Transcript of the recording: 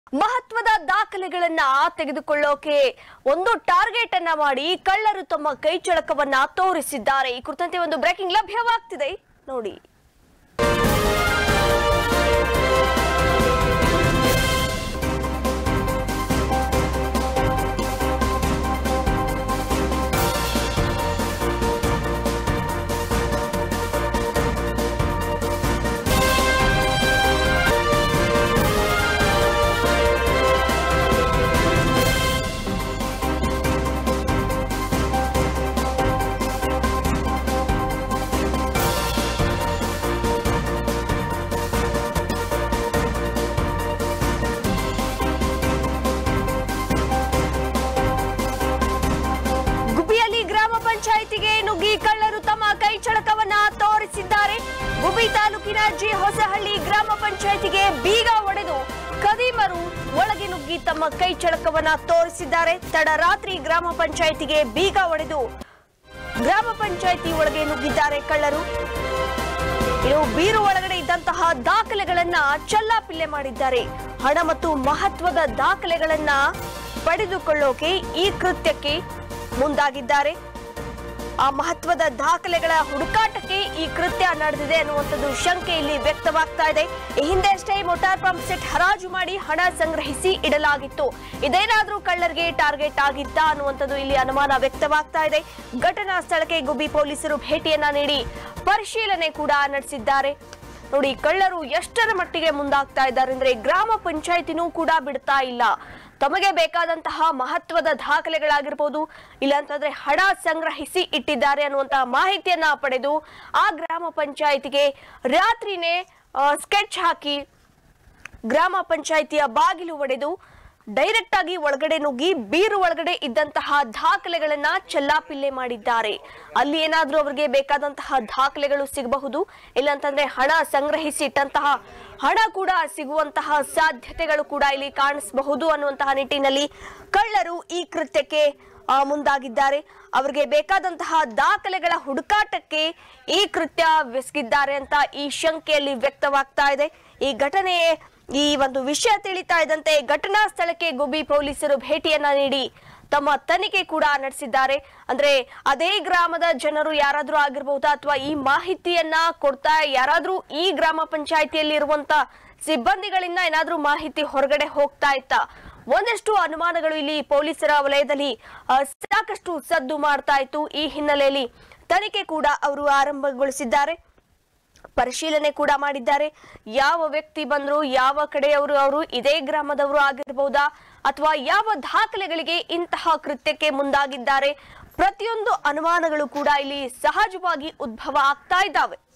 ಮಹತ್ವದ ದಾಖಲೆಗಳನ್ನ ತೆಗೆದುಕೊಳ್ಳೋಕೆ ಒಂದು ಟಾರ್ಗೆಟ್ ಅನ್ನ ಮಾಡಿ ಕಳ್ಳರು ತಮ್ಮ ಕೈಚಳಕವನ್ನ ತೋರಿಸಿದ್ದಾರೆ. ಈ ಕುರಿತಂತೆ ಒಂದು ಬ್ರೇಕಿಂಗ್ ಲಭ್ಯವಾಗ್ತಿದೆ ನೋಡಿ. ಪಂಚಾಯಿತಿಗೆ ನುಗ್ಗಿ ಕಳ್ಳರು ತಮ್ಮ ಕೈಚಳಕವನ್ನ ತೋರಿಸಿದ್ದಾರೆ. ಗುಬ್ಬಿ ತಾಲೂಕಿನ ಜಿ ಹೊಸಹಳ್ಳಿ ಗ್ರಾಮ ಪಂಚಾಯಿತಿಗೆ ಬೀಗ ಒಡೆದು ಖದೀಮರು ಒಳಗೆ ನುಗ್ಗಿ ತಮ್ಮ ಕೈಚಳಕವನ್ನ ತೋರಿಸಿದ್ದಾರೆ. ತಡರಾತ್ರಿ ಗ್ರಾಮ ಪಂಚಾಯಿತಿಗೆ ಬೀಗ ಒಡೆದು ಗ್ರಾಮ ಪಂಚಾಯಿತಿ ಒಳಗೆ ನುಗ್ಗಿದ್ದಾರೆ ಕಳ್ಳರು. ಇನ್ನು ಬೀರು ಒಳಗಡೆ ಇದ್ದಂತಹ ದಾಖಲೆಗಳನ್ನ ಚಲ್ಲಾಪಿಲ್ಲೆ ಮಾಡಿದ್ದಾರೆ. ಹಣ ಮತ್ತು ಮಹತ್ವದ ದಾಖಲೆಗಳನ್ನ ಪಡೆದುಕೊಳ್ಳೋಕೆ ಈ ಕೃತ್ಯಕ್ಕೆ ಮುಂದಾಗಿದ್ದಾರೆ. ಆ ಮಹತ್ವದ ದಾಖಲೆಗಳ ಹುಡುಕಾಟಕ್ಕೆ ಈ ಕೃತ್ಯ ನಡೆದಿದೆ ಅನ್ನುವಂಥದ್ದು ಶಂಕೆ ಇಲ್ಲಿ ವ್ಯಕ್ತವಾಗ್ತಾ ಇದೆ. ಈ ಹಿಂದೆ ಅಷ್ಟೇ ಮೋಟಾರ್ ಪಂಪ್ ಸೆಟ್ ಹರಾಜು ಮಾಡಿ ಹಣ ಸಂಗ್ರಹಿಸಿ ಇಡಲಾಗಿತ್ತು. ಇದೇನಾದ್ರೂ ಕಳ್ಳರಿಗೆ ಟಾರ್ಗೆಟ್ ಆಗಿತ್ತಾ ಅನ್ನುವಂಥದ್ದು ಇಲ್ಲಿ ಅನುಮಾನ ವ್ಯಕ್ತವಾಗ್ತಾ ಇದೆ. ಘಟನಾ ಸ್ಥಳಕ್ಕೆ ಗುಬ್ಬಿ ಪೊಲೀಸರು ಭೇಟಿಯನ್ನ ನೀಡಿ ಪರಿಶೀಲನೆ ಕೂಡ ನಡೆಸಿದ್ದಾರೆ. ನೋಡಿ, ಕಳ್ಳರು ಎಷ್ಟರ ಮಟ್ಟಿಗೆ ಮುಂದಾಗ್ತಾ ಇದ್ದಾರೆ ಅಂದ್ರೆ ಗ್ರಾಮ ಪಂಚಾಯಿತಿನೂ ಕೂಡ ಬಿಡ್ತಾ ಇಲ್ಲ. ತಮಗೆ ಬೇಕಾದಂತಹ ಮಹತ್ವದ ದಾಖಲೆಗಳಾಗಿರ್ಬೋದು, ಇಲ್ಲಾಂತಂದ್ರೆ ಹಣ ಸಂಗ್ರಹಿಸಿ ಇಟ್ಟಿದ್ದಾರೆ ಅನ್ನುವಂತಹ ಮಾಹಿತಿಯನ್ನ ಪಡೆದು ಆ ಗ್ರಾಮ ಪಂಚಾಯಿತಿಗೆ ರಾತ್ರಿನೇ ಸ್ಕೆಚ್ ಹಾಕಿ ಗ್ರಾಮ ಪಂಚಾಯಿತಿಯ ಬಾಗಿಲು ಒಡೆದು ಡೈರೆಕ್ಟ್ ಆಗಿ ಒಳಗಡೆ ನುಗ್ಗಿ ಬೀರು ಒಳಗಡೆ ಇದ್ದಂತಹ ದಾಖಲೆಗಳನ್ನ ಚಲ್ಲಾಪಿಲ್ಲೆ ಮಾಡಿದ್ದಾರೆ. ಅಲ್ಲಿ ಏನಾದ್ರೂ ಅವರಿಗೆ ಬೇಕಾದಂತಹ ದಾಖಲೆಗಳು ಸಿಗಬಹುದು, ಇಲ್ಲಂತಂದ್ರೆ ಹಣ ಸಂಗ್ರಹಿಸಿ ಇಟ್ಟಂತಹ ಹಣ ಕೂಡ ಸಿಗುವಂತಹ ಸಾಧ್ಯತೆಗಳು ಕೂಡ ಇಲ್ಲಿ ಕಾಣಿಸಬಹುದು ಅನ್ನುವಂತಹ ನಿಟ್ಟಿನಲ್ಲಿ ಕಳ್ಳರು ಈ ಕೃತ್ಯಕ್ಕೆ ಮುಂದಾಗಿದ್ದಾರೆ. ಅವರಿಗೆ ಬೇಕಾದಂತಹ ದಾಖಲೆಗಳ ಹುಡುಕಾಟಕ್ಕೆ ಈ ಕೃತ್ಯ ಬೆಸಗಿದ್ದಾರೆ ಅಂತ ಈ ಶಂಕೆಯಲ್ಲಿ ವ್ಯಕ್ತವಾಗ್ತಾ ಇದೆ. ಈ ಒಂದು ವಿಷಯ ತಿಳಿತಾ ಇದ್ದಂತೆ ಘಟನಾ ಸ್ಥಳಕ್ಕೆ ಗುಬ್ಬಿ ಪೊಲೀಸರು ಭೇಟಿಯನ್ನ ನೀಡಿ ತಮ್ಮ ತನಿಖೆ ಕೂಡ ನಡೆಸಿದ್ದಾರೆ. ಅಂದ್ರೆ ಅದೇ ಗ್ರಾಮದ ಜನರು ಯಾರಾದ್ರೂ ಆಗಿರಬಹುದಾ, ಅಥವಾ ಈ ಮಾಹಿತಿಯನ್ನ ಕೊಡ್ತಾ ಯಾರಾದ್ರೂ ಈ ಗ್ರಾಮ ಪಂಚಾಯಿತಿಯಲ್ಲಿ ಇರುವಂತ ಸಿಬ್ಬಂದಿಗಳಿಂದ ಏನಾದ್ರೂ ಮಾಹಿತಿ ಹೊರಗಡೆ ಹೋಗ್ತಾ ಇತ್ತಾ, ಒಂದಷ್ಟು ಅನುಮಾನಗಳು ಇಲ್ಲಿ ಪೊಲೀಸರ ವಲಯದಲ್ಲಿ ಸಾಕಷ್ಟು ಸದ್ದು ಮಾಡ್ತಾ ಇತ್ತು. ಈ ಹಿನ್ನೆಲೆಯಲ್ಲಿ ತನಿಖೆ ಕೂಡ ಅವರು ಆರಂಭಗೊಳಿಸಿದ್ದಾರೆ, ಪರಿಶೀಲನೆ ಕೂಡ ಮಾಡಿದ್ದಾರೆ. ಯಾವ ವ್ಯಕ್ತಿ ಬಂದ್ರು, ಯಾವ ಕಡೆಯವರು, ಇದೇ ಗ್ರಾಮದವರು ಆಗಿರಬಹುದಾ, ಅಥವಾ ಯಾವ ದಾಖಲೆಗಳಿಗೆ ಇಂತಹ ಕೃತ್ಯಕ್ಕೆ ಮುಂದಾಗಿದ್ದಾರೆ, ಪ್ರತಿಯೊಂದು ಅನುಮಾನಗಳು ಕೂಡ ಇಲ್ಲಿ ಸಹಜವಾಗಿ ಉದ್ಭವ ಆಗ್ತಾ ಇದ್ದಾವೆ.